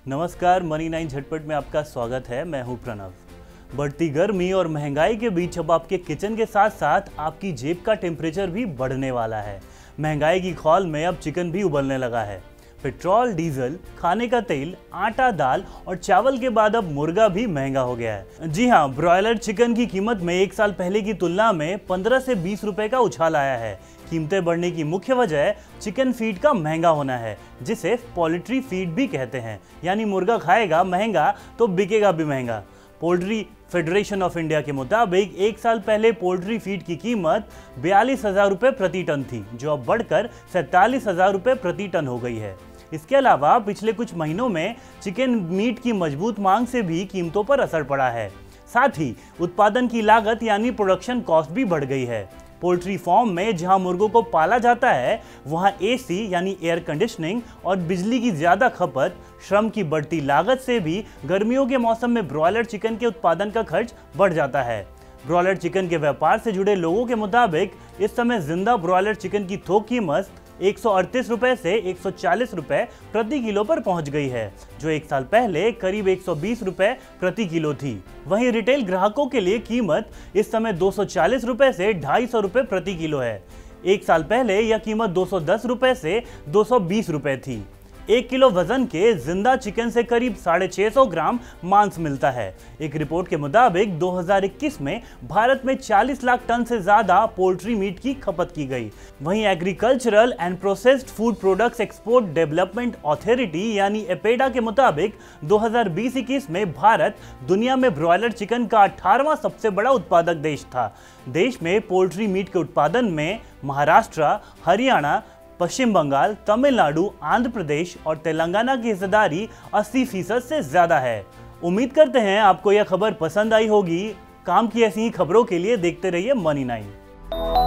नमस्कार, मनी 9 झटपट में आपका स्वागत है। मैं हूं प्रणव। बढ़ती गर्मी और महंगाई के बीच अब आपके किचन के साथ साथ आपकी जेब का टेम्परेचर भी बढ़ने वाला है। महंगाई की खौल में अब चिकन भी उबलने लगा है। पेट्रोल, डीजल, खाने का तेल, आटा, दाल और चावल के बाद अब मुर्गा भी महंगा हो गया है। जी हाँ, ब्रॉयलर चिकन की कीमत में एक साल पहले की तुलना में 15 से 20 रुपए का उछाल आया है। कीमतें बढ़ने की मुख्य वजह चिकन फीड का महंगा होना है, जिसे पोल्ट्री फीड भी कहते हैं। यानी मुर्गा खाएगा महंगा तो बिकेगा भी महंगा। पोल्ट्री फेडरेशन ऑफ इंडिया के मुताबिक एक साल पहले पोल्ट्री फीड की कीमत 42,000 रुपये प्रति टन थी, जो अब बढ़कर 47,000 रुपये प्रति टन हो गई है। इसके अलावा पिछले कुछ महीनों में चिकन मीट की मजबूत मांग से भी कीमतों पर असर पड़ा है। साथ ही उत्पादन की लागत यानी प्रोडक्शन कॉस्ट भी बढ़ गई है। पोल्ट्री फार्म में जहां मुर्गों को पाला जाता है, वहां एसी यानी एयर कंडीशनिंग और बिजली की ज्यादा खपत, श्रम की बढ़ती लागत से भी गर्मियों के मौसम में ब्रॉयलर चिकन के उत्पादन का खर्च बढ़ जाता है। ब्रॉयलर चिकन के व्यापार से जुड़े लोगों के मुताबिक इस समय जिंदा ब्रॉयलर चिकन की थोक कीमत 138 रुपए से 140 रुपए प्रति किलो पर पहुंच गई है, जो एक साल पहले करीब 120 रुपए प्रति किलो थी। वहीं रिटेल ग्राहकों के लिए कीमत इस समय 240 रुपए से 250 रुपए प्रति किलो है। एक साल पहले यह कीमत 210 रुपए से 220 रुपए थी। 1 किलो वजन के जिंदा चिकन से करीब 650 ग्राम मांस मिलता है। एक रिपोर्ट के मुताबिक 2021 में भारत में 40 लाख टन से ज्यादा पोल्ट्री मीट की खपत की गई। वहीं agricultural and processed food products export development authority यानी एपेडा के मुताबिक 2020-21 में भारत दुनिया में ब्रॉयलर चिकन का 18वां सबसे बड़ा उत्पादक देश था। देश में पोल्ट्री मीट के उत्पादन में महाराष्ट्र, हरियाणा, पश्चिम बंगाल, तमिलनाडु, आंध्र प्रदेश और तेलंगाना की हिस्सेदारी 80% से ज्यादा है। उम्मीद करते हैं आपको यह खबर पसंद आई होगी। काम की ऐसी ही खबरों के लिए देखते रहिए मनी 9।